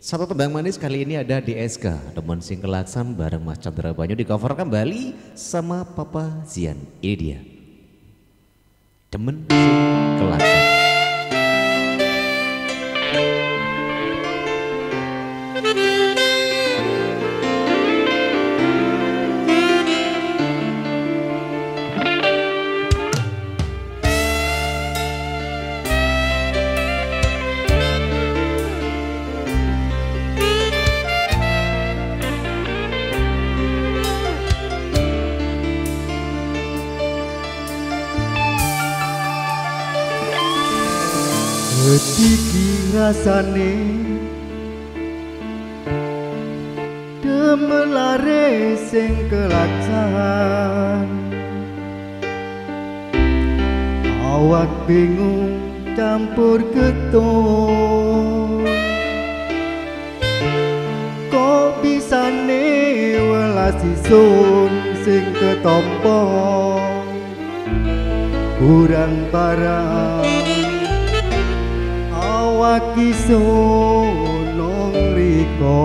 Satu tembang manis kali ini ada di SK Demen Sing Kelaksan bareng Mas Chandra Banyu di cover kembali sama Papa Zian. Ini dia Demen Sing Kelaksan. Iki rasane demen lare sing kelaksan, awak bingung campur getun, kok bisane welas isun sing ketompo kurang parah. Awak isun nang riko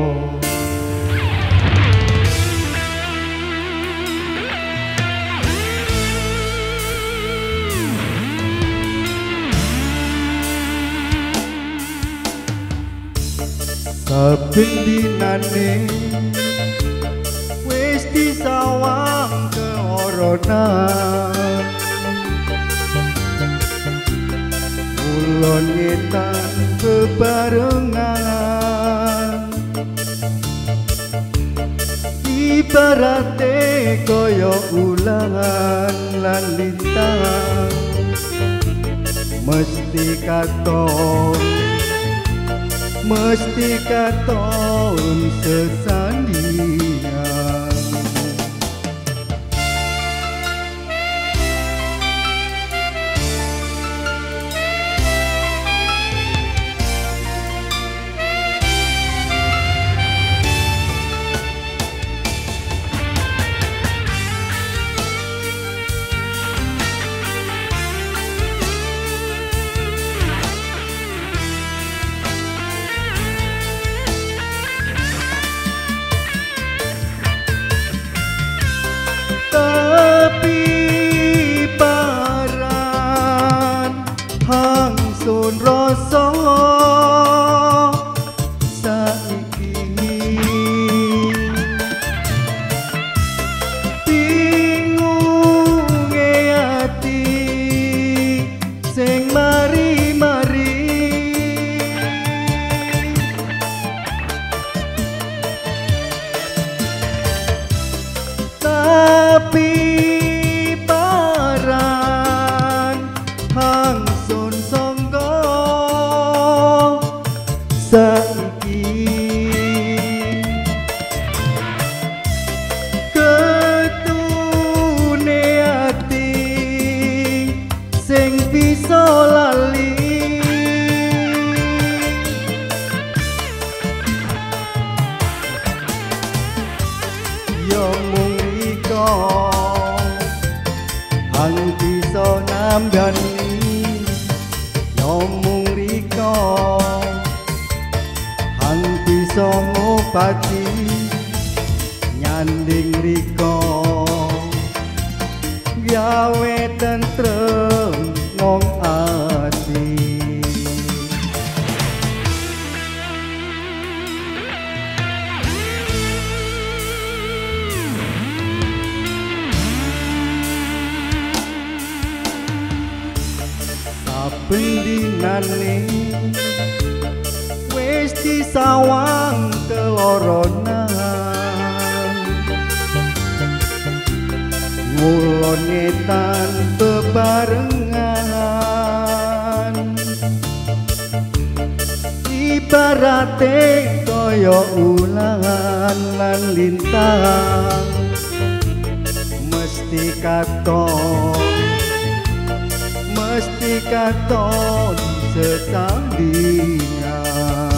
saben dinane wis disawang keloronan, ulon ngetan bebarengan, ibarate koyo ulangan lan lintang, mesti katon sesandingan. Hangsun rasa saiki bingunge ati sing mari-mari, tapi saiki ketune ati sing bisa lali, yo mung iko hang bisa nambani, yo mung riko bisa ngobati nyanding riko gawe tentrem ngong ati. Saben dinane wis disawang keloronan, ngulon ngetan bebarengan, ibarate koyo ulangan lan lintang, mesti katon sesandingan.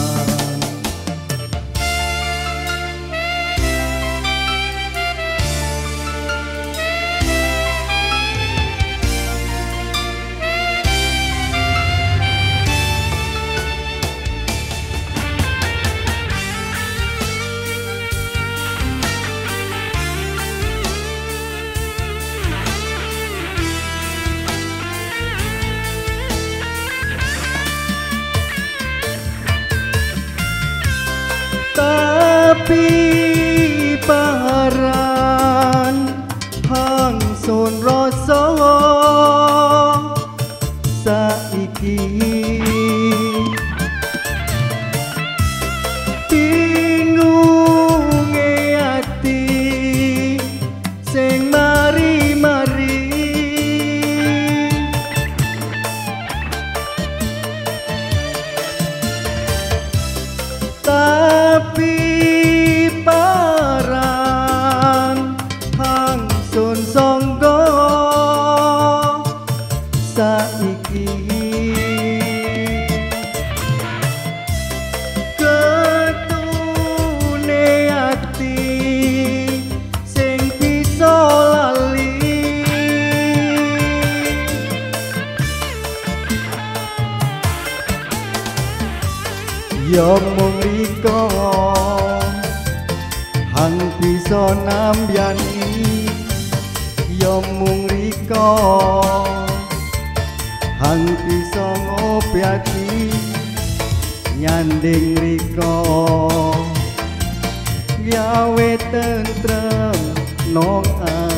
tapi paran hangsun rasa saiki bingunge ati sing mari-mari tapi paran hangsun sangga saiki ketune ati sing bisa lali ya mung riko hang bisa nambyani ya mung riko hang bisa ngopiati nyanding riko gawe tentrem nong